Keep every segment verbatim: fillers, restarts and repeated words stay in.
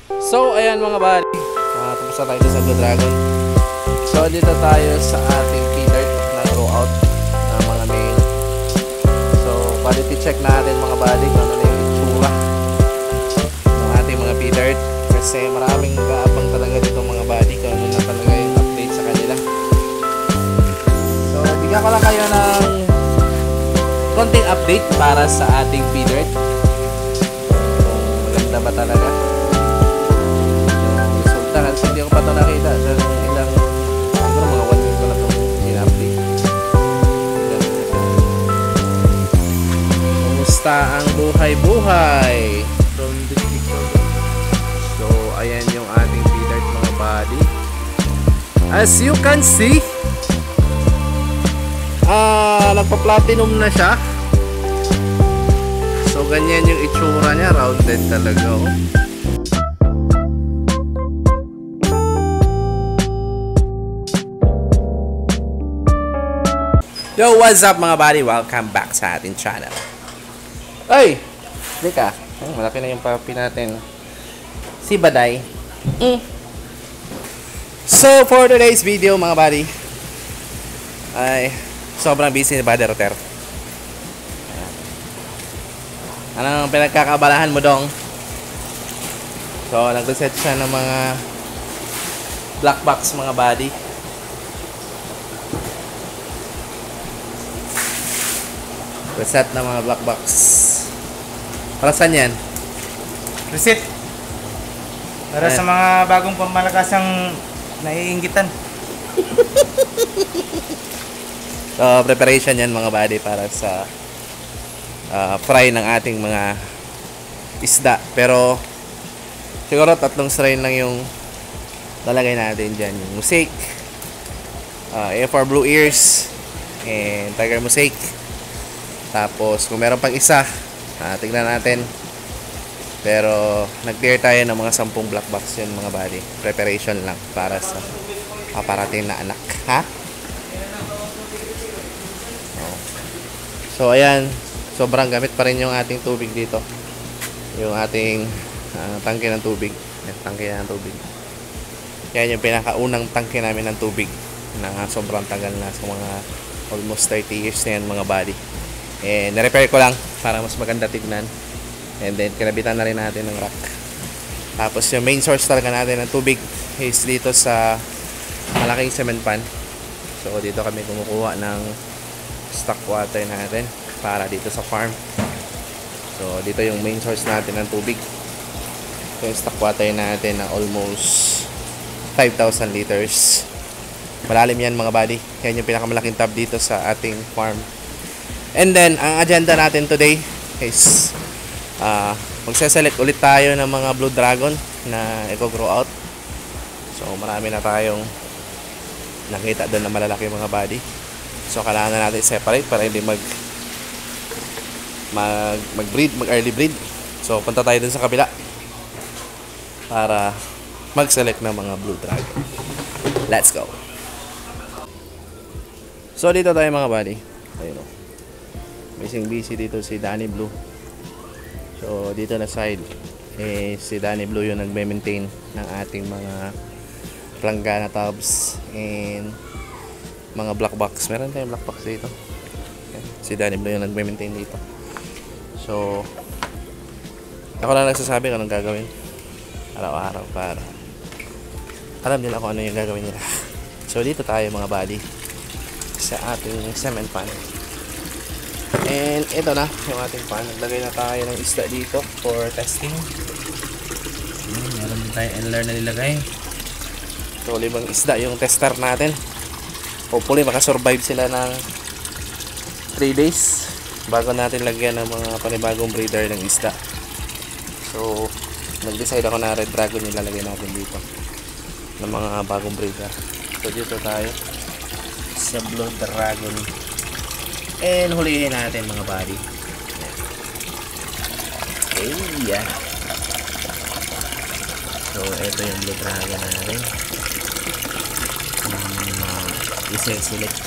So, ayan mga buddy. Uh, tapos na tayo sa Blue Dragon. So, dito tayo sa ating feeder na grow out ng mga male. So, quality check natin mga buddy kung ano na yung itsura ng ating mga feeder. Kasi maraming kaabang talaga dito mga buddy kung ano na talaga yung update sa kanila. So, bigyan ko lang kayo ng konting update para sa ating feeder. Kung maganda ba talaga. Kasi hindi ko pa ito nakita sa ilang siguro mga one week ko na ito in-update. Kumusta ang buhay-buhay? So ayan yung ating feeder mga buddy. As you can see, ah, nagpa-platinum na siya. So ganyan yung itsura niya, rounded talaga oh. Yo, what's up mga buddy? Welcome back sa ating channel. Ay! Hindi ka. Oh, malaki na yung papi natin. Si Baday. Mm. So, for today's video mga buddy, ay sobrang busy ni Buddy Roter. Anong pinagkakabalahan mo dong? So, nag-reset siya ng mga black box mga buddy. Reset na mga black box. Para saan yan? Reset. Para Ayan. Sa mga bagong pamalakasang naiinggitan. So, preparation yan mga buddy para sa uh, fry ng ating mga isda. Pero, siguro tatlong strain lang yung lalagay natin dyan. Yung mosaic, uh, A F R Blue Ears, and Tiger Mosaic. Tapos kung meron pang isa, ah, tignan natin. Pero nag-clear tayo ng mga sampung black box yun mga buddy. Preparation lang para sa paparating na anak. Ha? Oh. So ayan, sobrang gamit pa rin yung ating tubig dito. Yung ating uh, tangke ng tubig. Tangke ng tubig. Yan yung pinakaunang tangke namin ng tubig na sobrang tagal na, sa mga almost thirty years na yan mga buddy. And na-repair ko lang para mas maganda tignan. And then kinabitan na rin natin ng rack. Tapos yung main source talaga natin ng tubig is dito sa malaking cement pan. So dito kami kumukuha ng stock water natin para dito sa farm. So dito yung main source natin ng tubig. So yung stock water natin na almost five thousand liters. Malalim yan mga buddy. Yan yung pinakamalaking tub dito sa ating farm. And then, ang agenda natin today is uh, magse-select ulit tayo ng mga Blue Dragon na eco-grow out. So, marami na tayong nakita doon na malalaki mga body. So, kailangan na natin separate para hindi mag mag mag-breed, mag-early breed. So, punta tayo doon sa kabila para mag-select ng mga Blue Dragon. Let's go! So, dito tayo mga body. Ayun o. Busy busy dito si Danny Blue. So dito na side eh, si Danny Blue yung nagme-maintain ng ating mga planggana tubs and mga black box. Meron tayong black box dito. Okay. Si Danny Blue yung nagme-maintain dito. So ako lang nagsasabi kung anong gagawin araw-araw para alam nila kung ano yung gagawin nila. So dito tayo mga buddy sa ating cement pan. And ito na yung ating pan. Naglagay na tayo ng isda dito for testing. Hmm, meron din tayo N L R na nilagay. So limang isda yung tester natin. Hopefully makasurvive sila ng three days bago natin lagyan ng mga panibagong breeder ng isda. So nag-decide ako na Red Dragon yung lalagay natin dito ng mga bagong breeder. So dito tayo sa Blue Dragon. And hulihin natin mga buddy. Okay, yeah. So ito yung Blue Dragon natin. Um, uh, i-select.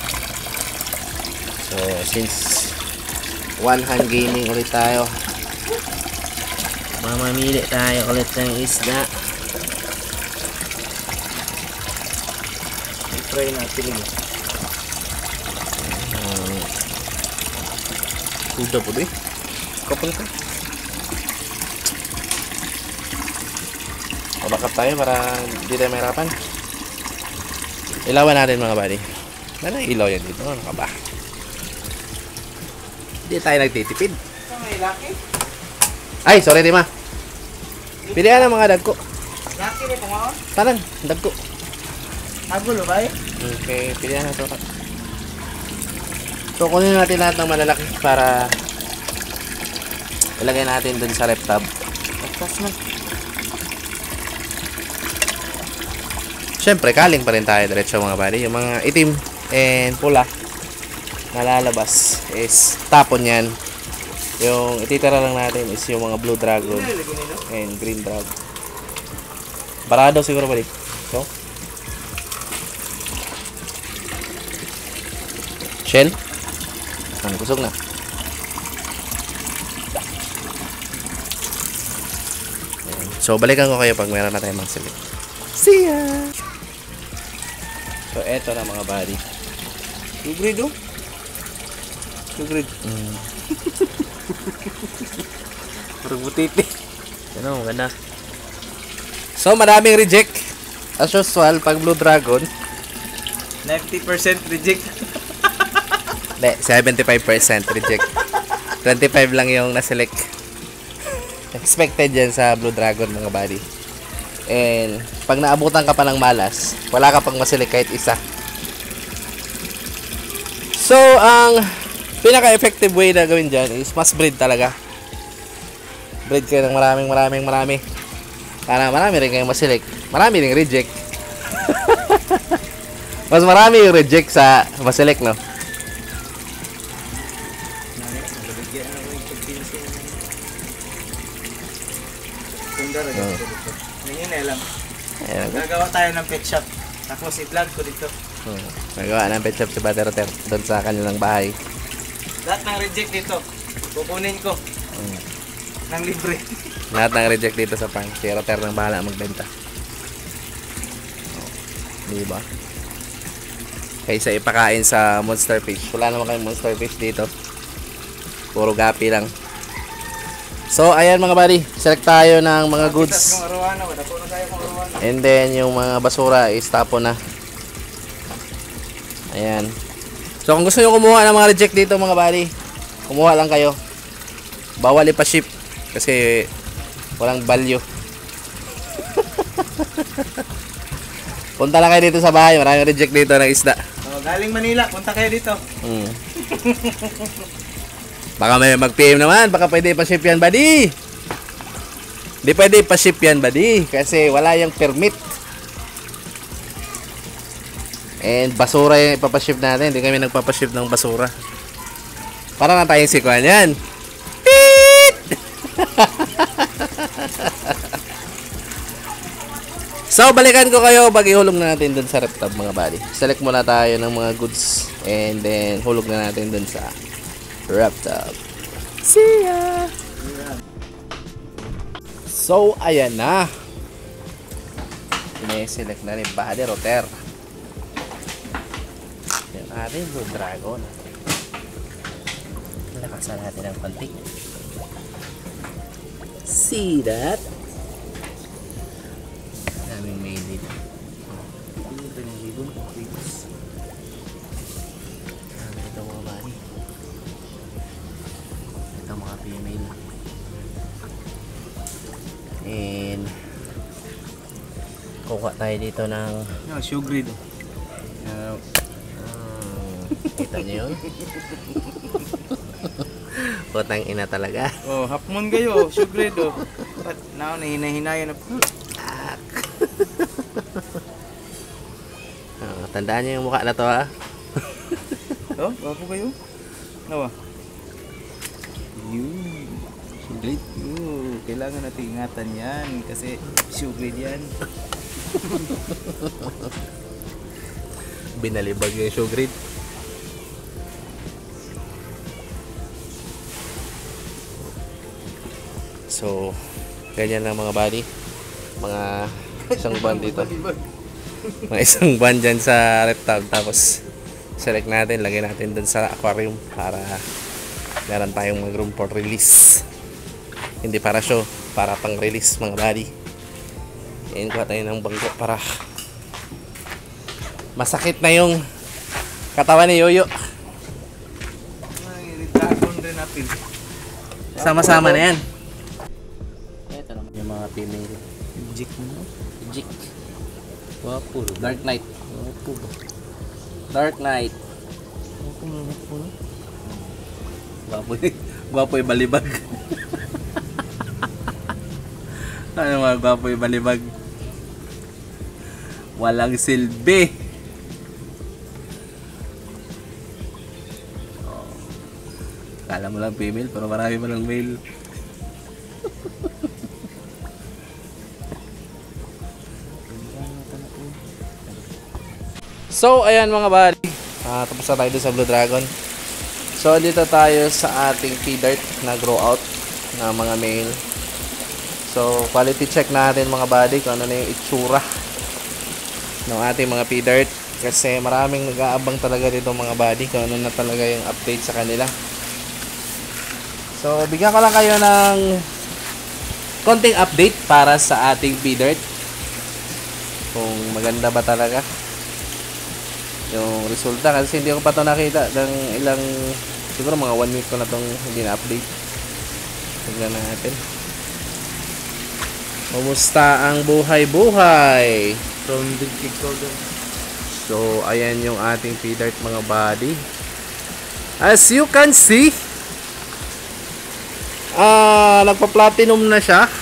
So since one hand gaming ulit tayo, Mamamili tayo ulit ng isda. I-try natin yun. Um, Kuda po doy. Kapal ka. Mabakap tayo para hindi tayo mahirapan. Ilawan natin mga buddy. Ano ilaw yan dito? Ano ka ba? Hindi tayo nagtitipid. Ito may laki. Ay, sorry Tima. Pilihan ng mga dagko. Laki rin kung ako. Tanan, dagko. Agulo ba eh? Okay, pilihan na ito. So, kunin natin lahat ng malalaki para ilagay natin dun sa rep tab. Tapos na. Siyempre, kaling pa rin tayo diretso mga buddy. Yung mga itim and pula na lalabas is tapon yan. Yung ititira lang natin is yung mga blue dragon and green dragon. Barado siguro balik. So, shell. Ano, kusog na. Ayan. So, balikan ko kayo pag meron na tayong mga select. See ya! So, eto na mga buddy. Two grade oh. Two grade. Mm. Parang butiti. Ano, ganda. So, madaming reject. As usual, pag blue dragon, ninety percent reject. hindi, seventy-five percent reject. twenty-five lang yung naselect. Expected yan sa blue dragon mga buddy. And pag naabutan ka pa ng malas, wala ka pang maselect kahit isa. So, ang pinaka-effective way na gawin dyan is mas breed talaga. Breed kayo ng maraming maraming marami. Para marami rin kayong maselect. Marami rin reject. Mas marami yung reject sa maselect, no? Nangina lang. Ayan. Gagawa tayo ng pet shop. Tapos i-vlog ko dito. Hmm. Nagawa ng pet shop si Brother Roter doon sa kanilang bahay. Lahat ng reject dito, kukunin ko. Hmm. Nang libre. Lahat ng reject dito sa farm. Si Roter nang bahala magbenta. Oh. Diba? Kaysa ipakain sa monster fish. Wala naman kayong monster fish dito. Puro gapi lang. So, ayan mga buddy. Select tayo ng mga goods. Kung arawana, wala po na tayo kung arawana. And then, yung mga basura is tapon na. Ayan. So, kung gusto nyo kumuha ng mga reject dito mga buddy, kumuha lang kayo. Bawal ipa-ship. Kasi, walang value. Punta lang kayo dito sa bahay. Maraming reject dito ng isda. Oh, galing Manila, punta kayo dito. Hmm. Baka may mag-P M naman. Baka pwede pa-ship yan, buddy. Hindi pwede pa-ship yan, buddy. Kasi wala yung permit. And basura yung ipapaship natin. Hindi kami nagpapaship ng basura. Para na tayong sikuan yan. Beep! So, balikan ko kayo pag ihulog na natin dun sa rep tab, mga buddy. Select muna tayo ng mga goods. And then, hulog na natin dun sa rep tab. See ya! So, ayan na. Pine-select na rin Brother Roter. Yan natin blue dragon. Nalakasan natin ang pantik. See that? Daming made it. Ito mga bani. Ito mga female. And kuha tayo dito ng No, shoe grade. uh, uh, kita nyo yun? Putang ina talaga. Oh, half moon kayo, shoe grade oh. But now nahina-hinayan na. Uh, tandaan nyo yung mukha na to ha. Oh, wapo kayo. Nawa. Yun. Shoe grade. Yun. Kailangan natin ingatan yan kasi shoe grade yan. Binalibag yung show grid. So, Ganyan lang mga buddy. Mga isang buwan dito. Mga isang buwan dyan sa reptile. Tapos select natin, lagay natin dun sa aquarium para meron tayong mag room for release. Hindi para show, para pang release mga buddy. And kuha tayo ng bangko para masakit na yung katawan ni Yoyo. Sama-sama na yan. Ito naman yung mga female. Jik mo. Jik. Wapo. Dark Knight. Wapo ba? Dark Knight. Wapo mo wapo na. Wapo eh. Wapo eh balibag. Ano mga wapo eh balibag. Walang silbi. Oh. Kala mo lang female pero marami mo lang male. So, ayan mga buddy. Ah, tapos na tayo dun sa Blue Dragon. So, dito tayo sa ating P-Dart na grow out na mga male. So, quality check natin mga buddy kung ano na yung itsura ng ating mga P-Dart. Kasi maraming nag-aabang talaga dito mga buddy kung ano na talaga yung update sa kanila. So, bigyan ko lang kayo ng konting update para sa ating P-Dart. Kung maganda ba talaga yung resulta, kasi hindi ko pa ito nakita ng ilang, siguro mga one week ko na itong hindi na-update. Tignan natin kumusta ang buhay-buhay From big kick order. So ayan yung ating P-Dart mga buddy. As you can see, ah, nagpa-platinum na siya.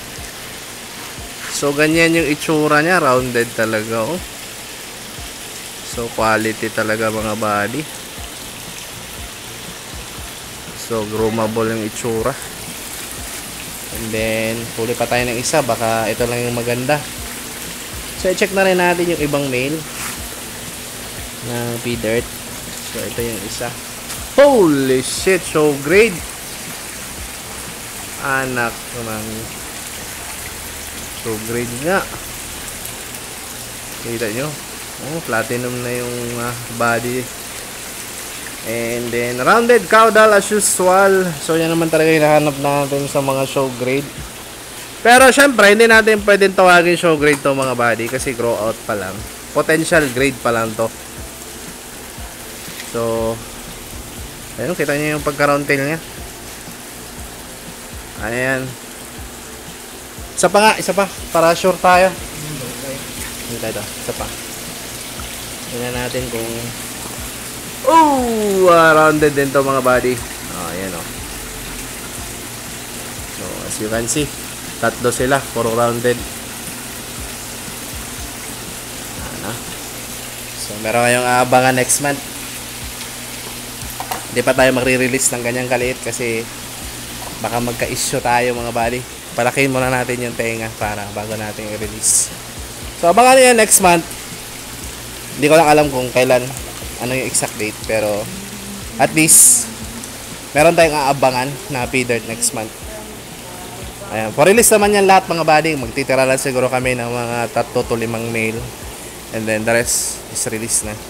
So ganyan yung itsura niya, rounded talaga oh. So quality talaga mga buddy. So groomable yung itsura. And then huli pa tayo ng isa, baka ito lang yung maganda. So i-check na rin natin yung ibang male ng P-Dart. So ito yung isa. Holy shit, so great. Anak naman. So great nga. Kita nyo? Oh, platinum na yung uh, body. And then rounded caudal as usual. So yan naman talaga hinahanap natin sa mga show grade. Pero syempre hindi natin pwedeng tawagin show grade to mga body kasi grow out pa lang. Potential grade pa lang to. So ayun, kita niyo yung pagka-round tail niya. Ayan. Isa pa nga, isa pa para sure tayo. Dito ito, isa pa. Tingnan natin kung oh, uh, rounded din to mga buddy. Oh, ayan oh. So, as you can see, tatlo sila, puro rounded. Ano? So, meron kayong aabangan next month. Hindi pa tayo magre-release ng ganyang kaliit kasi baka magka-issue tayo mga buddy. Palakihin muna natin yung tenga para bago natin i-release. So, abangan nyo yan next month. Hindi ko lang alam kung kailan, ano yung exact date, pero at least meron tayong aabangan na P-Dart next month. Ayan, for release naman yan lahat mga buddy. Magtitira lang siguro kami ng mga tatlo to limang male, and then the rest is release na.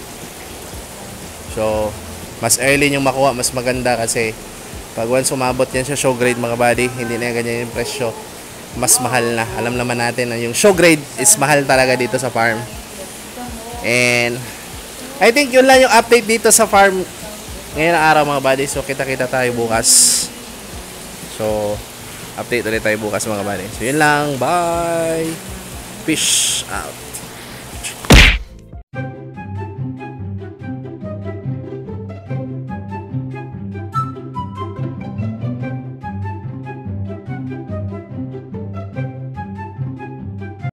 So mas early yung makuha, mas maganda kasi pag once umabot yan sa show grade mga buddy, hindi na ganyan yung presyo, mas mahal na. Alam naman natin na yung show grade is mahal talaga dito sa farm. And I think yun lang yung update dito sa farm ngayon na araw mga buddy. So kita-kita tayo bukas. So update ulit tayo bukas mga buddy. So yun lang, bye, fish out.